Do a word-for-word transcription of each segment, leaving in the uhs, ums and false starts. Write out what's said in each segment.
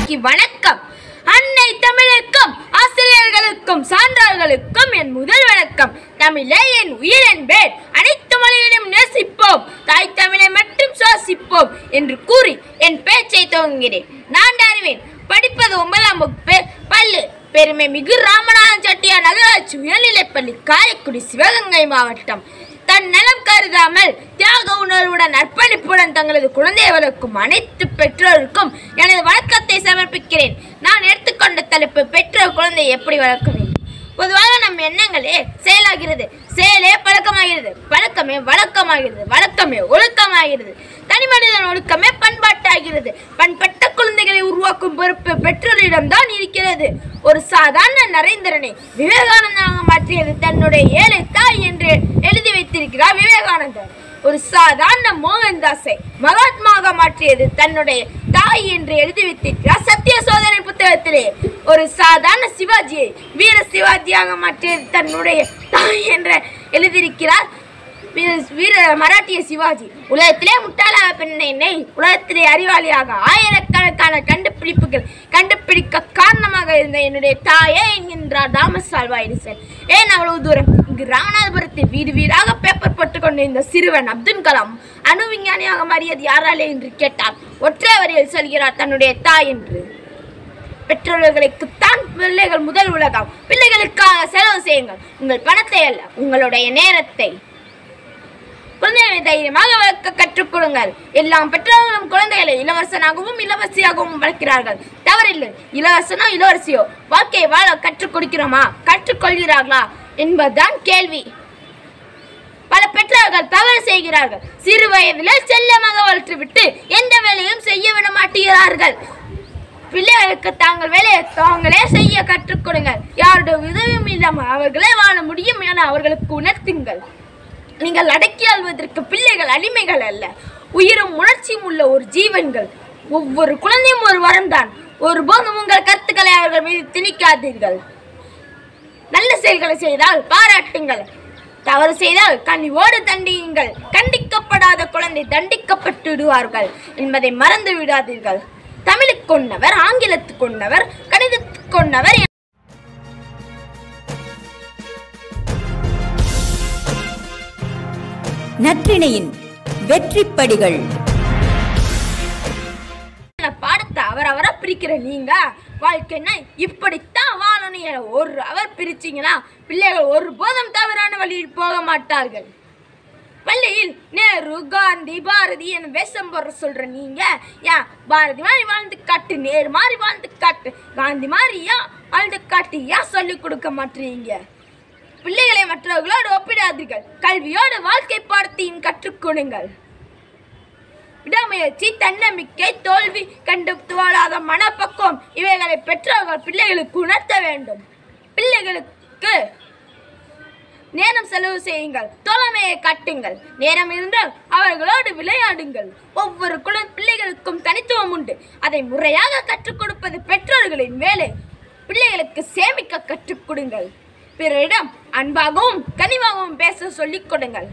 தாய்க்கு வணக்கம். அன்னை தமிழுக்கும் ஆசிரியர்களுக்கும் சான்றார்களுக்கும் என் முதல் வணக்கம். தமிழே என் உயிர் என்பேன். அனைத்து மொழிகளையும் நேசிப்போம், தாய் தமிழை மட்டும் சுவாசிப்போம் என்று கூறி என் பேச்சை துவங்குகிறேன். நான் டார்வின், படிப்பது ஒன்பதாம் வகுப்பு, பள்ளு பெருமை மிகு ராமநாதன் செட்டியார் நகராட்சி உயர்நிலைப்பள்ளி, காரைக்குடி, சிவகங்கை மாவட்டம். தன் நலம் கருதாமல் தியாக உணர்வுடன் அர்ப்பணிப்புடன் தங்களது குழந்தையை வளர்க்கும் அனைத்து பெற்றோருக்கும் எனது வணக்கத்தை சமர்ப்பிக்கிறேன். நான் எடுத்துக்கொண்ட தலைப்பு பெற்றோர் குழந்தையை எப்படி வளர்க்க வேண்டும். பொதுவாக நம் எண்ணங்களே செயலாகிறது, செயலே பழக்கமாகிறது, பழக்கமே வழக்கமாகிறது, வழக்கமே ஒழுக்கமாகிறது, தனி மனிதன் ஒழுக்கமே பண்பாட்டாகிறது. பண்பட்ட குழந்தைகளை உருவாக்கும் பொறுப்பு பெற்றோரிடம்தான் இருக்கிறது. ஒரு சாதாரண நரேந்திரனை விவேகானந்தனாக மாற்றியது தன்னுடைய ஏழை தாய் என்று எழுதி வைத்திருக்கிறார் விவேகானந்தர். ஒரு சாதாரண மோகன்தாஸை மகாத்மாக மாற்றியது தன்னுடைய தாய் என்று எழுதி வைத்திருக்கிறார் சத்திய சோதனை புத்தகத்திலே. ஒரு சாதாரண சிவாஜியை வீர சிவாஜியாக மாற்றியது தன்னுடைய தாய் என்று எழுதியிருக்கிறார் வீர மராட்டிய சிவாஜி. உலகத்திலே முட்டாளாக பெண்ணை உலகத்திலே அறிவாளியாக ஆயிரக்கணக்கான கண்டுபிடிப்புகள் கண்டுபிடிக்க காரணமாக இருந்த என்னுடைய தாயே என்கின்றார் தாமஸ் ஆல்வா எடிசன். ஏன் அவ்வளவு தூரம்? இங்கு ராமநாதபுரத்தில் வீடு வீடாக பேப்பர் போட்டுக் கொண்டிருந்த சிறுவன் அப்துல் கலாம் அணு விஞ்ஞானியாக மாறியது யாராலே என்று கேட்டார். ஒற்றை வரியில் சொல்கிறார் தன்னுடைய தாய் என்று. பெற்றோர்களுக்குத்தான் பிள்ளைகள் முதல் உலகம். பிள்ளைகளுக்காக செலவு செய்யுங்கள், உங்கள் பணத்தை அல்ல, உங்களுடைய நேரத்தை. குழந்தைகளை தைரியமாக வளர்க்க கற்றுக் கொடுங்கள். எல்லாம் பெற்றோர்களும் குழந்தைகளை இளவரசனாகவும் இளவரசியாகவும் வளர்க்கிறார்கள். தவறில்லை. இளவரசனோ இளவரசியோ வாழ்க்கையை வாழ கற்றுக் கொடுக்கிறோமா, கற்றுக்கொள்கிறார்களா என்பதுதான் கேள்வி. பல பெற்றோர்கள் தவறு செய்கிறார்கள். சிறு வயதில் செல்லமாக வளர்த்துவிட்டு எந்த வேலையும் செய்ய விட மாட்டுகிறார்கள். பிள்ளைகளுக்கு தாங்கள் வேலையை தாங்களே செய்ய கற்றுக் கொடுங்கள். யாருடைய உதவியும் இல்லாமல் அவர்களே வாழ முடியும் என அவர்களுக்கு உணர்த்துங்கள். நீங்கள் அடக்கி ஆள்வதற்கு பிள்ளைகள் அடிமைகள் அல்ல, உயிரும் உணர்ச்சியும் உள்ள ஒரு ஜீவன்கள். ஒவ்வொரு குழந்தையும் ஒரு வரம்தான். ஒருபோதும் உங்கள் கருத்துக்களை அவர்கள் மீது திணிக்காதீர்கள். நல்ல செயல்களை செய்தால் பாராட்டுங்கள், தவறு செய்தால் கனிவோடு தண்டியுங்கள். கண்டிக்கப்படாத குழந்தை தண்டிக்கப்பட்டு விடுவார்கள் என்பதை மறந்து விடாதீர்கள். தமிழுக்கு கொண்டவர், ஆங்கிலத்துக்கு கொண்டவர், கணிதத்துக்கு கொண்டவர். நற்றினையின் வெற்றிப்படிகள். பாடத்தை அவர் அவரை பிரிக்கிற நீங்க வாழ்க்கைன்னா இப்படித்தான் வாழணும் ஒரு அவர் பிரிச்சிங்கன்னா பிள்ளைகள் ஒரு போதும் தவறான வழியில் போக மாட்டார்கள். பள்ளியில் நேரு, காந்தி, பாரதி என வேஷம் போடுற சொல்ற நீங்க ஏன் பாரதி மாதிரி வாழ்ந்து காட்டு, நேரு மாதிரி வாழ்ந்து காட்டு, காந்தி மாதிரி ஏன் வாழ்ந்து காட்டு ஏன் சொல்லிக் கொடுக்க மாட்டீங்க? பிள்ளைகளை மற்றவர்களோடு ஒப்பிடாதீர்கள். கல்வியோடு வாழ்க்கை பாடத்தையும் கற்றுக் கொடுங்கள். விடாமுயற்சி, தன்னம்பிக்கை, தோல்வி கண்டு தோழாத மனப்பக்குவம் இவைகளை பெற்றோர்கள் பிள்ளைகளுக்கு உணர்த்த வேண்டும். பிள்ளைகளுக்கு நேரம் செலவு செய்யுங்கள், தோழமையை காட்டுங்கள். நேரம் இருந்தால் அவர்களோடு விளையாடுங்கள். ஒவ்வொரு குழந்தை பிள்ளைகளுக்கும் தனித்துவம் உண்டு. அதை முறையாக கற்றுக் கொடுப்பது பெற்றோர்களின் வேலை. பிள்ளைகளுக்கு சேமிக்க கற்றுக் கொடுங்கள். பிறரிடம் அன்பாகவும் கனிவாகவும் பேச சொல்லிக் கொடுங்கள்.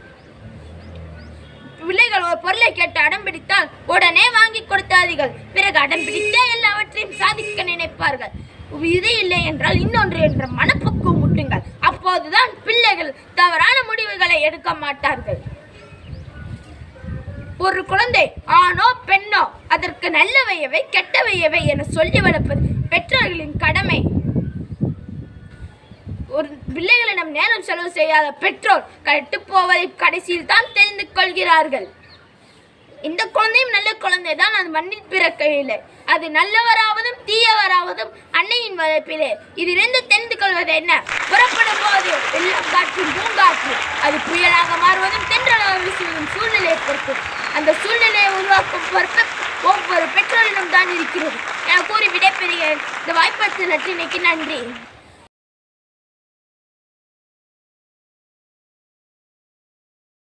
பிள்ளைகள் ஒரு பொருளை கேட்டு அடம் பிடித்தால் உடனே வாங்கி கொடுத்தாதீர்கள். பிறகு அடம் பிடித்தே எல்லாவற்றையும் சாதிக்க நினைப்பார்கள். இது இல்லை என்றால் இன்னொன்று என்ற மனப்பக்குவம் முட்டுங்கள். அப்போதுதான் பிள்ளைகள் தவறான முடிவுகளை எடுக்க மாட்டார்கள். ஒரு குழந்தை ஆணோ பெண்ணோ அதற்கு நல்லவையவை கெட்டவையவை என சொல்லி வளர்ப்பது பெற்றோர்களின் கடமை. ஒரு பிள்ளைகளிடம் நேரம் செலவு செய்யாத பெற்றோர் கட்டு போவதை கடைசியில் தான் தெரிந்து கொள்கிறார்கள். இந்த குழந்தையும் நல்ல குழந்தை தான், அது மண்ணில் பிறக்கவில்லை. அது நல்லவராவதும் தீயவராவதும் அன்னையின் வளர்ப்பிலே. இதிலிருந்து தெரிந்து கொள்வது என்ன? புறப்படும் போது வெள்ளம் காற்றும் பூங்காற்று அது புயலாக மாறுவதும் தென்றலாக வீசுவதும் சூழ்நிலையை பொறுத்து. அந்த சூழ்நிலையை உருவாக்கும் பொறுப்பு ஒவ்வொரு பெற்றோரிடம் தான் இருக்கிறது என கூறி விடைபெறுகிறேன். இந்த வாய்ப்பளித்த நற்றினைக்கு நன்றி.